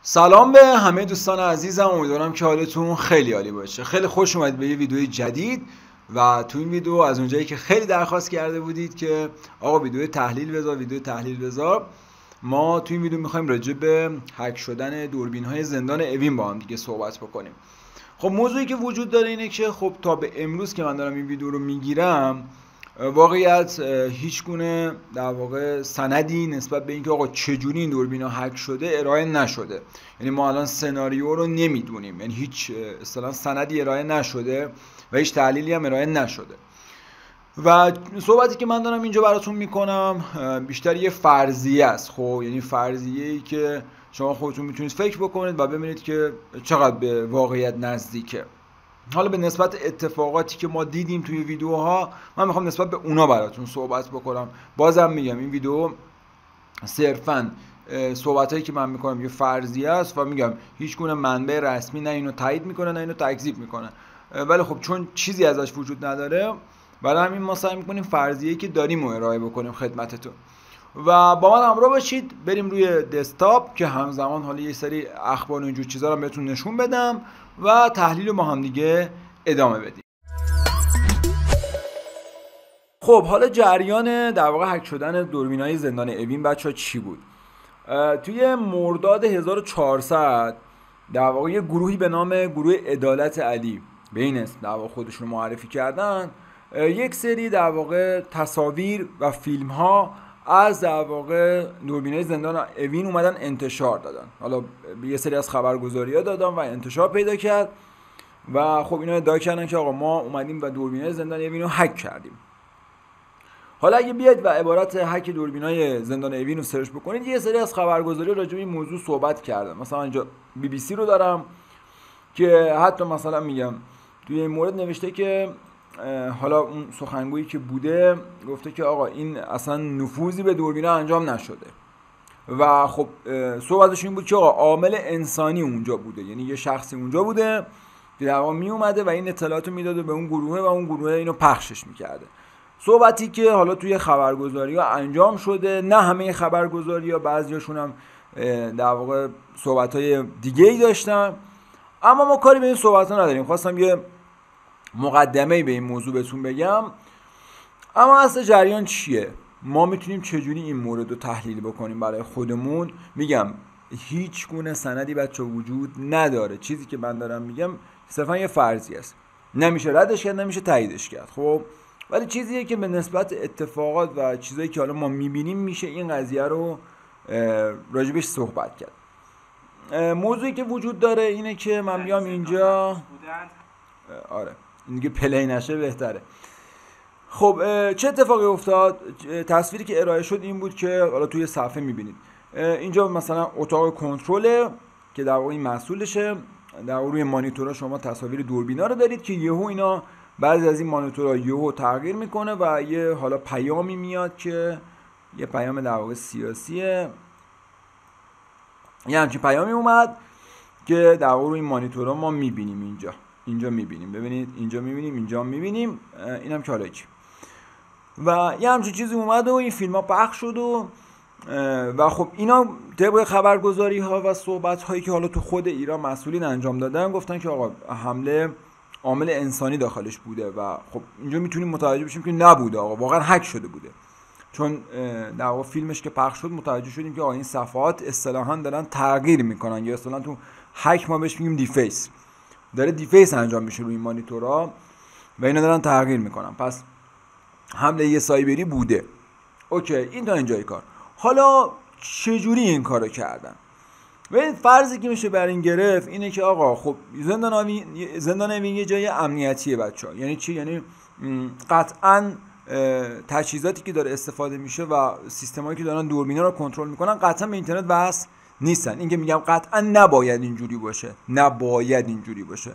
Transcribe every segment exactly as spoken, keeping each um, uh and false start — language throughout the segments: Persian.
سلام به همه دوستان عزیزم، امیدوارم که حالتون خیلی عالی باشه. خیلی خوش اومدید به یه ویدیوی جدید و تو این ویدیو از اونجایی که خیلی درخواست کرده بودید که آقا ویدیو تحلیل بذار ویدیو تحلیل بذار، ما تو این ویدیو میخوایم راجع به هک شدن دوربین های زندان اوین با هم دیگه صحبت بکنیم. خب موضوعی که وجود داره اینه که خب تا به امروز که من دارم این ویدیو رو میگیرم، واقعیت هیچ گونه در واقع سندی نسبت به اینکه آقا چجوری این دوربینا هک شده ارائه نشده. یعنی ما الان سناریو رو نمیدونیم، یعنی هیچ اصطلاحاً سندی ارائه نشده و هیچ تحلیلی هم ارائه نشده و صحبتی که من دارم اینجا براتون میکنم بیشتر یه فرضیه است. خب یعنی فرضیه‌ای که شما خودتون میتونید فکر بکنید و ببینید که چقدر به واقعیت نزدیکه. حالا به نسبت اتفاقاتی که ما دیدیم توی ویدیوها، من میخوام نسبت به اونا براتون صحبت بکنم. بازم میگم این ویدیو صرفاً صحبتایی که من میکنم یه فرضیه است و میگم هیچ گونه منبع رسمی نه اینو تایید میکنه نه اینو تکذیب میکنه، ولی خب چون چیزی ازش وجود نداره برای همین ما سعی میکنیم فرضیه‌ای که داریم رو ارائه بکنیم خدمتتون. و با من همراه باشید بریم روی دسکتاپ که همزمان حالا یه سری اخبار و اینجور چیزا رو بهتون نشون بدم و تحلیل رو با هم دیگه ادامه بدیم. خب حالا جریان در واقع هک شدن دوربینای زندان اوین بچه‌ها چی بود؟ توی مرداد هزار و چهارصد در واقع یه گروهی به نام گروه عدالت علی به این اسم در واقع خودشون معرفی کردن، یک سری در واقع تصاویر و فیلم ها از در واقع دوربینای زندان اوین اومدن انتشار دادن. حالا یه سری از خبرگزاری‌ها دادن و انتشار پیدا کرد و خب اینا ادعا کردن که آقا ما اومدیم و دوربینای زندان اوین رو هک کردیم. حالا اگه بیاید و عبارت هک دوربینای زندان اوین رو سرچ بکنید، یه سری از خبرگزاری‌ها راجع به این موضوع صحبت کردن. مثلا اینجا بی بی سی رو دارم که حتی مثلا میگم توی این مورد نوشته که حالا اون سخنگویی که بوده گفته که آقا این اصلا نفوذی به دوربینا انجام نشده و خب صحبتش این بود که آقا عامل انسانی اونجا بوده، یعنی یه شخصی اونجا بوده که در واقع می اومده و این اطلاعاتو میداده به اون گروه و اون گروه اینو پخشش میکرده. صحبتی که حالا توی خبرگزاری‌ها انجام شده، نه همه خبرگزاری‌ها، بعضیاشون هم در واقع صحبت‌های دیگه‌ای داشتن، اما ما کاری به این صحبت‌ها نداریم. خواستم یه مقدمه‌ای به این موضوع بهتون بگم. اما اصل جریان چیه؟ ما میتونیم چجوری این مورد رو تحلیل بکنیم برای خودمون؟ میگم هیچ گونه سندی بچه وجود نداره. چیزی که من دارم میگم صرفا یه فرضیه است، نمیشه ردش کرد نمیشه تاییدش کرد. خب ولی چیزیه که به نسبت اتفاقات و چیزایی که حالا ما میبینیم میشه این قضیه رو راجبش صحبت کرد. موضوعی که وجود داره اینه که من بیام اینجا، آره این دیگه پلی نشه بهتره. خب چه اتفاقی افتاد؟ تصویری که ارائه شد این بود که حالا توی صفحه میبینید اینجا مثلا اتاق کنترل که در واقع این مسئولشه. در روی مانیتورها شما تصاویر دوربینا رو دارید که یهو اینا بعضی از این مانیتورها یهو تغییر میکنه و یه حالا پیامی میاد که یه پیام در واقع سیاسیه. یه همچین پیامی اومد که در واقع روی این مانیتورها ما میبینیم. اینجا اینجا میبینیم، ببینید اینجا میبینیم، اینجا میبینیم، اینم که حالا چی. و یه همچین چیزی اومد و این فیلم ها پخش شد و و خب اینا طبق خبرگزاری ها و صحبت هایی که حالا تو خود ایران مسئولین انجام دادن گفتن که آقا حمله عامل انسانی داخلش بوده و خب اینجا میتونیم متوجه بشیم که نبوده، آقا واقعا هک شده بوده. چون در واقع فیلمش که پخش شد متوجه شدیم که آقا این صفحات اصطلاحاً دارن تغییر میکنن، یا اصطلاحاً تو هک ما بهش میگیم دیفیس، داره دیفیس انجام میشه روی مانیتورها و اینا دارن تغییر میکنن. پس حمله یه سایبری بوده. اوکی، این تا اینجای کار. حالا چجوری این کارو کردن؟ ببین فرضی که میشه بر این گرفت اینه که آقا خب زندان اوین زندان اوین یه جای امنیتیه بچه‌ها. یعنی چی؟ یعنی قطعاً تجهیزاتی که داره استفاده میشه و سیستمایی که دارن دوربینا رو کنترل میکنن قطعاً به اینترنت وصل نیستن. این که میگم قطعاً نباید اینجوری باشه، نباید اینجوری باشه.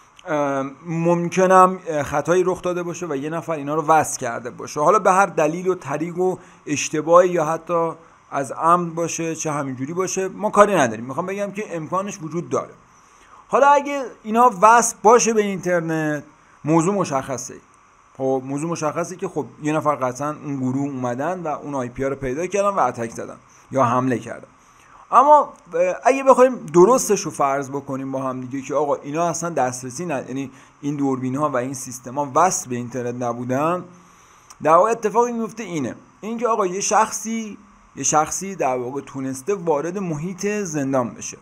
ممکنم خطایی رخ داده باشه و یه نفر اینا رو وصل کرده باشه، حالا به هر دلیل و طریق و اشتباهی یا حتی از عمد باشه چه همینجوری باشه، ما کاری نداریم. میخوام بگم که امکانش وجود داره. حالا اگه اینا وصل باشه به اینترنت، موضوع مشخصه. خب موضوع مشخصه که خب یه نفر قطعا اون گروه اومدن و اون آی پی ها رو پیدا کردن و اتک زدن یا حمله کردن. اما اگه بخوایم درستش رو فرض بکنیم با هم دیگه که آقا اینا اصلا دسترسی نه، یعنی این دوربین ها و این سیستم ها وصل به اینترنت نبودن، در واقع اتفاقی میفته اینه اینکه آقا یه شخصی یه شخصی در واقع تونسته وارد محیط زندان بشه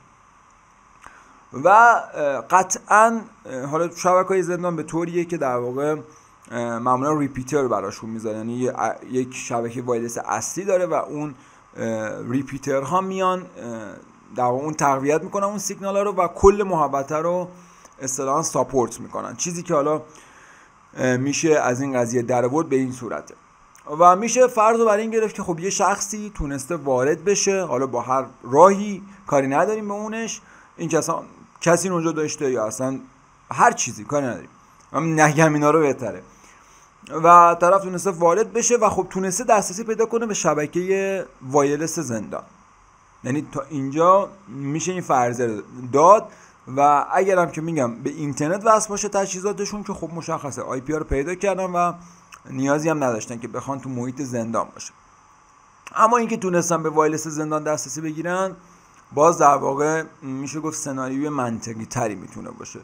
و قطعاً حالا شبکه‌های زندان به طوریه که در واقع معمولا ریپیتر براشون میذاره، یعنی یک شبکه وایرلس اصلی داره و اون ریپیتر ها میان در واقع اون تقویت میکنن اون سیگنال ها رو و کل محوطه رو اصطلاحاً ساپورت میکنن، چیزی که حالا میشه از این قضیه در آورد به این صورته و میشه فرض رو بر این گرفت که خب یه شخصی تونسته وارد بشه، حالا با هر راهی، کاری نداریم به اونش، این که اصلا کسی اونجا داشته یا اصلا هر چیزی کاری نداریم، هم نگم اینا رو بهتره، و طرف تونسته وارد بشه و خب تونسته دسترسی پیدا کنه به شبکه وایرلس زندان. یعنی تا اینجا میشه این فرضیه داد و اگرم که میگم به اینترنت وصل باشه تجهیزاتشون که خب مشخصه آی پی ها رو پیدا کردن و نیازی هم نداشتن که بخوان تو محیط زندان باشه. اما اینکه تونستن به وایرلس زندان دسترسی بگیرن باز در واقع میشه گفت سناریوی منطقی تری میتونه باشه،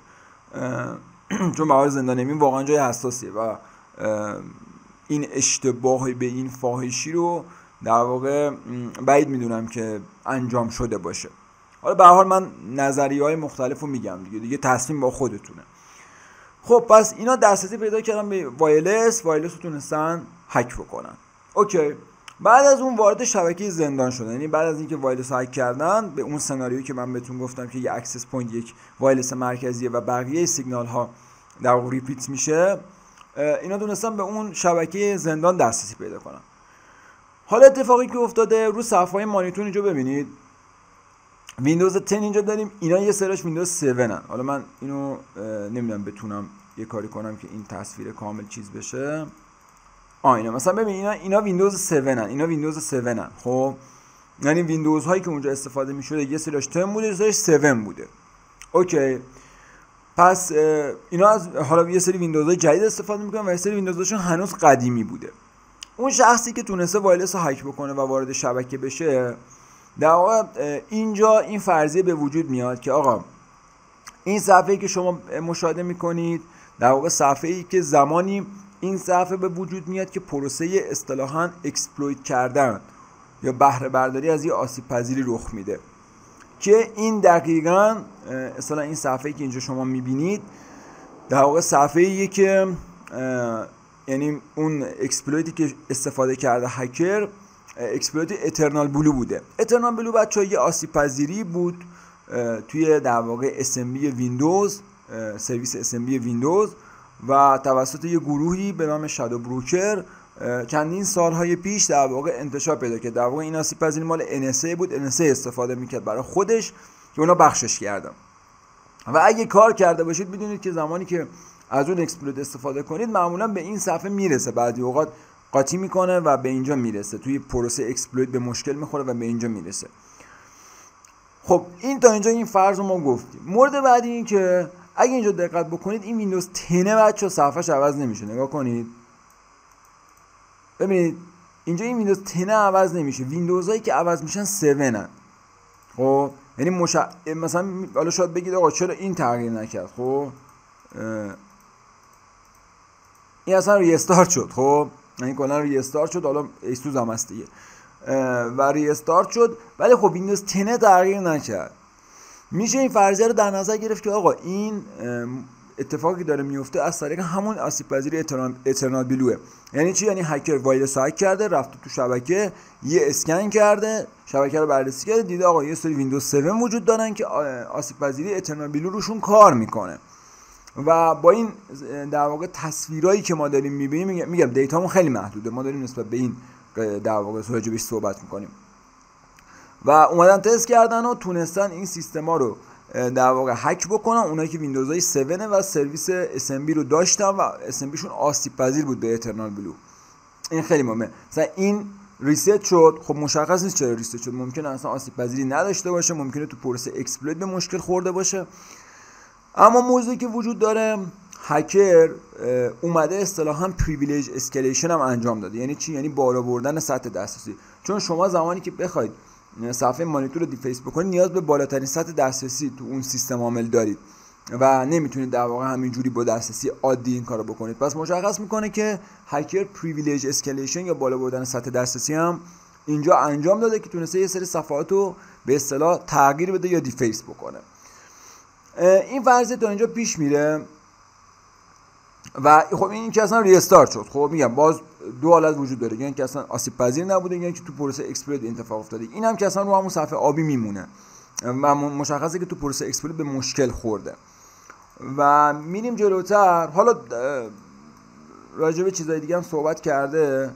چون بهار زندان امین واقعا جای حساسیه و این اشتباه به این فاحشی رو در واقع بعید میدونم که انجام شده باشه. حالا به هر حال من نظریه‌های مختلفو میگم دیگه دیگه تصمیم با خودتونه. خب پس اینا دسترسی پیدا کردن به وایرلس، وایرلس رو تونستن هک بکنن. اوکی. بعد از اون وارد شبکه زندان شدن، یعنی بعد از اینکه وایرلس هک کردن به اون سناریویی که من بهتون گفتم که یه اکسس پوینت یک وایرلس مرکزیه و بقیه سیگنال ها در واقع ریپیت میشه، اینا تونستن به اون شبکه زندان دسترسی پیدا کنن. حالا اتفاقی که افتاده رو صفحه مانیتور اینجا ببینید ویندوز ده اینجا داریم، اینا یه سرش ویندوز هفت هن. حالا من اینو نمیدونم بتونم یه کاری کنم که این تصویر کامل چیز بشه. آ اینا مثلا ببین اینا اینا ویندوز هفت هن، اینا ویندوز هفت هن. خب یعنی ویندوز هایی که اونجا استفاده میشده یه سرش ده بوده یه سرش هفت بوده. اوکی. پس اینا از حالا یه سری ویندوزهای جدید استفاده میکنن و یه سری ویندوزهاشون هنوز قدیمی بوده. اون شخصی که تونسته وایرلس رو هک بکنه و وارد شبکه بشه، در واقع اینجا این فرضیه به وجود میاد که آقا این صفحه‌ای که شما مشاهده میکنید در واقع صفحه‌ای که زمانی این صفحه به وجود میاد که پروسه اصطلاحاً اکسپلویت کردن یا بهره برداری از یه آسیب پذیری رخ میده، که این دقیقاً اصطلاحاً این صفحه‌ای که اینجا شما میبینید در واقع صفحه‌ایه که یعنی اون اکسپلویتی که استفاده کرده هکر اکسپلویت اترنال بلو بوده. اترنال بلو بچه‌ها یه آسیب پذیری بود توی در واقع اس ام بی ویندوز، سرویس اس ام بی ویندوز و توسط یه گروهی به نام شادو بروکر چندین سالهای پیش در واقع انتشار پیدا کرد. در واقع این آسیب پذیری مال ان اس ای بود، ان اس ای استفاده میکرد برای خودش که اونا بخشش کردن. و اگه کار کرده باشید بدونید که زمانی که از اون اکسپلویت استفاده کنید معمولا به این صفحه میرسه، بعضی اوقات قاطی میکنه و به اینجا میرسه، توی پروسه اکسپلویت به مشکل میخوره و به اینجا میرسه. خب این تا اینجا این فرض رو ما گفتیم. مورد بعدی این که اگه اینجا دقت بکنید این ویندوز ده بچه صفحهش عوض نمیشه. نگاه کنید ببینید اینجا این ویندوز ده عوض نمیشه، ویندوزهایی که عوض میشن هفت هن. خب یعنی مش... مثلا حالا شاید بگید آقا چرا این تغییر نکرد؟ خب این اصلا ریستارت شد. خب یعنی کلا ریستارت شد، حالا ایسوس هم هست دیگه و ریستارت شد، ولی خب ویندوز ده تغییر نکرد. میشه این فرضیه رو در نظر گرفت که آقا این اتفاقی داره میفته از طریق همون آسیب پذیری اترنال بلوه. یعنی چی؟ یعنی هکر وایرلس هک کرده، رفته تو شبکه یه اسکن کرده، شبکه رو بررسی کرده، دیده آقا یه سری ویندوز هفت وجود دارن که آسیب پذیری اترنال بلو روشون کار میکنه و با این در واقع تصویرایی که ما داریم میبینیم، میگم دیتامون خیلی محدوده، ما داریم نسبت به این در واقع راجعش صحبت میکنیم و اومدن تست کردن و تونستن این سیستما رو در واقع هک بکنن. اونایی که ویندوزهای هفت و سرویس اس ام بی رو داشتن و اس ام بی شون آسیب پذیر بود به اترنال بلو. این خیلی مهمه. مثلا این ریست شد، خب مشخص نیست چرا ریست شد، ممکنه اصلا آسیب پذیری نداشته باشه، ممکنه تو پروسه اکسپلویت به مشکل خورده باشه. اما موضوعی که وجود داره، هکر اومده اصطلاحاً پریویلیج اسکیلیشن هم انجام داده. یعنی چی؟ یعنی بالا بردن سطح دسترسی. چون شما زمانی که بخواید صفحه مانیتور رو دیفیس بکنید نیاز به بالاترین سطح دسترسی تو اون سیستم عامل دارید و نمیتونید در واقع همینجوری با دسترسی عادی این کارو بکنید. پس مشخص میکنه که هکر پریویلیج اسکیلیشن یا بالا بردن سطح دسترسی هم اینجا انجام داده که تونسته یه سری صفحات رو به اصطلاح تغییر بده یا دیفیس بکنه. این فرضیه تا اینجا پیش میره و خب این که اصلا ریستارت شد. خب میگم باز دو حالت وجود داره، یعنی که اصلا آسیب پذیر نبوده، یعنی که تو پروسه اکسپلویت اتفاق افتاده. این هم که اصلا رو همون صفحه آبی میمونه و مشخصه که تو پروسه اکسپلویت به مشکل خورده. و میریم جلوتر. حالا راجع به چیزای دیگه هم صحبت کرده،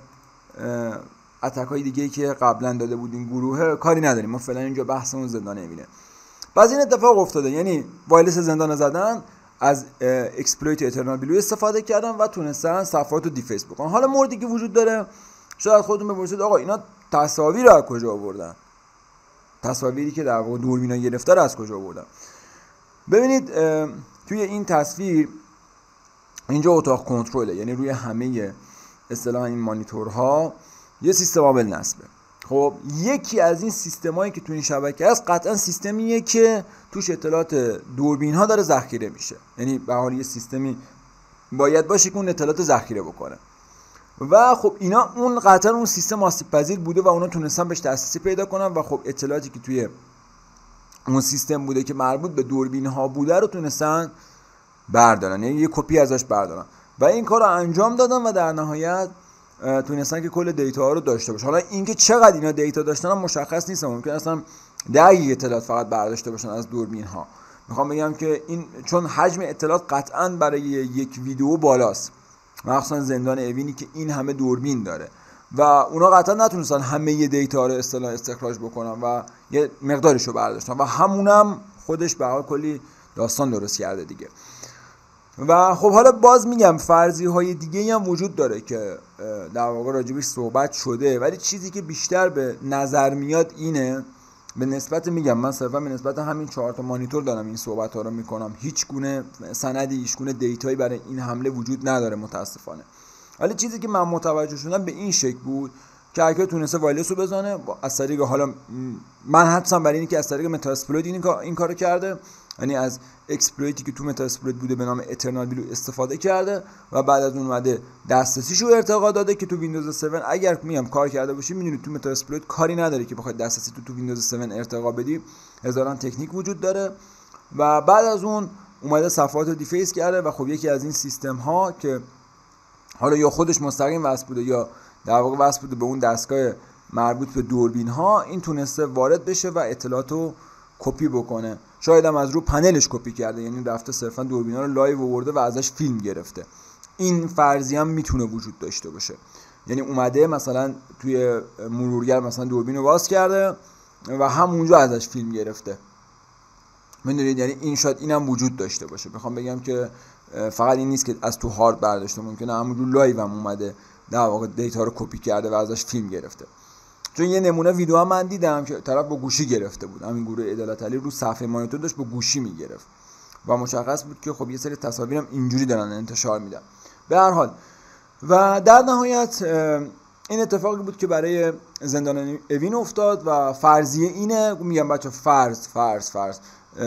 اتک های دیگه که قبلا داده بود این گروه کاری نداریم، ما فعلا اینجا بحثمون زندان اوینه. بعد این اتفاق افتاده، یعنی وایرلس زندان زدن، از اکسپلویت اترنال بلو استفاده کردن و تونستن صفحات رو دیفیس بکنن. حالا موردی که وجود داره شاید خودتون بپرسید آقا اینا تصاویر رو از کجا آوردن؟ تصاویری که در واقع دوربینا گرفته رو از کجا آوردن؟ ببینید توی این تصویر اینجا اتاق کنترله، یعنی روی همه اصطلاحاً این مانیتورها یه سیستم عامل نصبه. خب یکی از این سیستمایی که تو این شبکه هست قطعا سیستمیه که توش اطلاعات دوربین ها داره ذخیره میشه، یعنی به حال یه سیستمی باید باشه که اون اطلاعات ذخیره بکنه و خب اینا اون قطعا اون سیستم آسیب پذیر بوده و اونا تونستن بهش دسترسی پیدا کنن و خب اطلاعاتی که توی اون سیستم بوده که مربوط به دوربین ها بوده رو تونستن بردارن، یعنی یه کپی ازش بردارن و این کار رو انجام دادن و در نهایت تونستن که کل دیتا ها رو داشته باشه. حالا اینکه چقدر اینا دیتا داشتن هم مشخص نیست، ممکن اصلا ده اطلاعات فقط برداشته باشن از دوربین ها. میخوام بگم که این چون حجم اطلاعات قطعا برای یک ویدیو بالاست، مخصوصا زندان اوینی که این همه دوربین داره و اونا قطعا نتونستن همه دیتا رو اصطلاح استخراج بکنن و یه مقدارش رو برداشتن و همونم خودش به حال کلی داستان درست کرده دیگه. و خب حالا باز میگم فرضیه های دیگه هم وجود داره که در واقع راجبش صحبت شده، ولی چیزی که بیشتر به نظر میاد اینه، به نسبت میگم من صرفا به نسبت همین چهار تا مانیتور دارم این صحبت ها رو میکنم، هیچ گونه سندی هیچ گونه دیتایی برای این حمله وجود نداره متاسفانه. ولی چیزی که من متوجه شدم به این شکل بود که هکر تونسته وایرلس رو بزنه از طریق، حالا من حدسم برای اینه که از طریق متاسپلویت این کار این کارو کرده، یعنی از اکسپلویتی که تو متاسپلویت بوده به نام اترنال بلو استفاده کرده و بعد از اون اومده دسترسیشو ارتقا داده که تو ویندوز هفت اگر میام کار کرده باشی میدونید تو متاسپلویت کاری نداره که بخواد دسترسی تو تو ویندوز هفت ارتقا بدی، هزاران تکنیک وجود داره و بعد از اون اومده صفحات رو دیفیس کرده و خب یکی از این سیستم ها که حالا یا خودش مستقیم وصل بوده یا در واقع وصل بوده به اون دستگاه مربوط به دوربین ها، این تونسته وارد بشه و اطلاعاتو کپی بکنه. شاید هم از رو پنلش کپی کرده، یعنی رفته صرفا دوربینا رو لایو آورده و ازش فیلم گرفته. این فرضیه هم میتونه وجود داشته باشه، یعنی اومده مثلا توی مرورگر مثلا دوربین رو باز کرده و همونجا ازش فیلم گرفته. میدونید یعنی این شاید اینم وجود داشته باشه. میخوام بگم که فقط این نیست که از تو هارد برداشته، ممکنه همونجور لایو هم اومده در واقع دیتا رو کپی کرده و ازش فیلم گرفته. چون یه نمونه ویدیو هم من دیدم که طرف با گوشی گرفته بود، همین گروه عدالت علی رو صفحه مانیتور داشت با گوشی میگرفت و مشخص بود که خب یه سری تصاویرم اینجوری دارن انتشار میدن. به هر حال و در نهایت این اتفاقی بود که برای زندان اوین افتاد و فرضیه اینه، میگم بچه فرض فرض فرض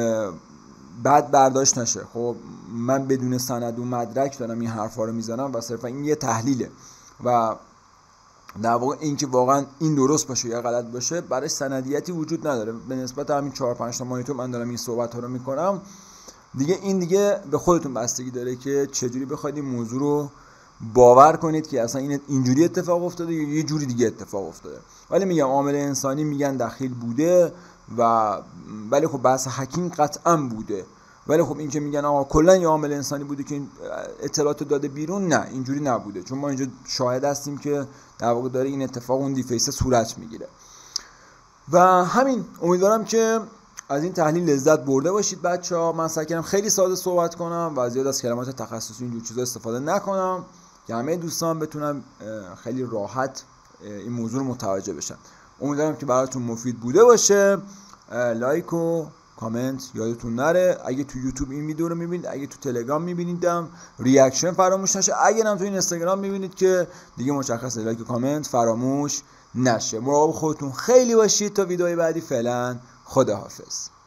بعد برداشت نشه. خب من بدون سند و مدرک دارم این حرفا رو میزنم و صرفا این یه تحلیله و در واقع این که واقعا این درست باشه یا غلط باشه برای سندیتی وجود نداره. به نسبت همین چهار پنج تا مانیتور من دارم این صحبت ها رو میکنم دیگه، این دیگه به خودتون بستگی داره که چجوری بخواید این موضوع رو باور کنید که اصلا این اینجوری اتفاق افتاده یا یه جوری دیگه اتفاق افتاده. ولی میگم عامل انسانی میگن دخیل بوده و ولی خب بحث هکینگ قطعا بوده، ولی خب این که میگن آقا کلا یه عامل انسانی بوده که اطلاعات داده بیرون، نه اینجوری نبوده، چون ما اینجا شاهد هستیم که در واقع داره این اتفاق اون دیفیس صورت میگیره. و همین، امیدوارم که از این تحلیل لذت برده باشید بچه‌ها. من سعی کردم خیلی ساده صحبت کنم و زیاد از کلمات تخصصی اینجور چیزا استفاده نکنم که همه دوستان بتونن خیلی راحت این موضوع رو متوجه بشن. امیدوارم که براتون مفید بوده باشه. لایک و کامنت یادتون نره. اگه تو یوتیوب این ویدیو رو میبینید، اگه تو تلگرام میبینیدم ریاکشن فراموش نشه. اگه هم تو این اینستاگرام میبینید که دیگه مشخصه لایک و کامنت فراموش نشه. مراقب خودتون خیلی باشید تا ویدیوهای بعدی. فعلا خداحافظ.